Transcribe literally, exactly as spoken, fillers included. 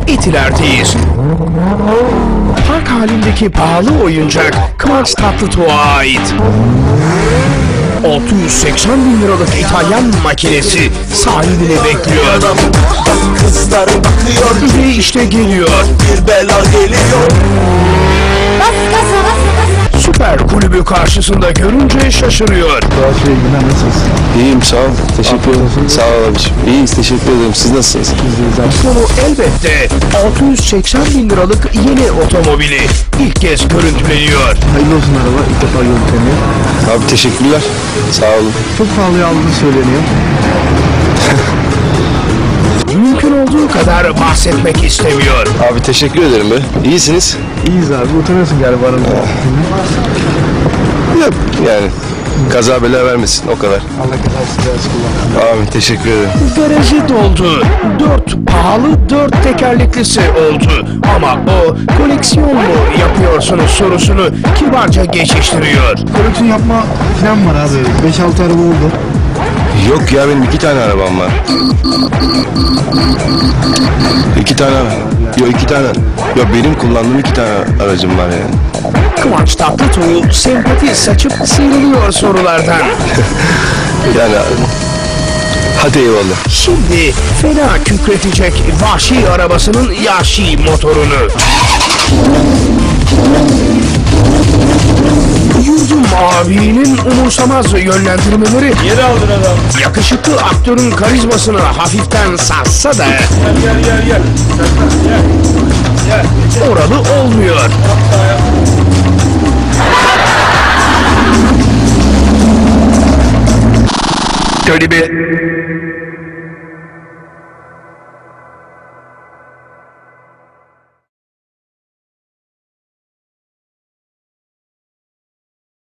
Etiler'deyiz. Park halindeki pahalı oyuncak Kıvanç Tatlıtuğ'a ait. altı yüz seksen bin liralık İtalyan makinesi sahibini bekliyor. Kızlar bakıyor Ve işte geliyor. bir bela geliyor. Bas gaza bas bas. Süper kulübü karşısında görünce şaşırıyor. Doğaçla ilgilen nasılsın? İyiyim sağ ol. Teşekkür ederim. Sağ ol abiciğim. İyiyiz teşekkür ederim. Siz nasılsınız? Konu elbette altı yüz seksen bin liralık yeni otomobili ilk kez görüntüleniyor. Hayırlı olsun araba. İlk defa görüntüleniyor. Abi teşekkürler. Sağ olun. Çok pahalıya aldığını söyleniyor. Mümkün olduğu kadar bahsetmek istemiyor. Abi teşekkür ederim be. İyisiniz? İyiyiz abi. Utanıyorsun galiba aramızda. Yok yani. Kaza bela vermesin o kadar. Allah kazasız belasız kullan. Abi teşekkür ederim. Garajı doldu. Dört pahalı dört tekerleklisi oldu. Ama o koleksiyon mu yapıyorsunuz sorusunu kibarca geçiştiriyor. Koleksiyon yapma falan var abi. beş altı araba oldu. Yok ya benim iki tane arabam var. İki tane. Yok iki tane. Yok benim kullandığım iki tane aracım var yani. Kıvanç Tatlıtuğ sempati saçıp sıyrılıyor sorulardan. Yani hadi eyvallah. Şimdi fena kükretecek vahşi arabasının yahşi motorunu. Yurdum abinin umursamaz yönlendirmeleri Yeri aldın adam. yakışıklı aktörün karizmasını hafiften sarsa da Gel gel gel gel. Gel. Gel. oralı olmuyor. Şöyle bir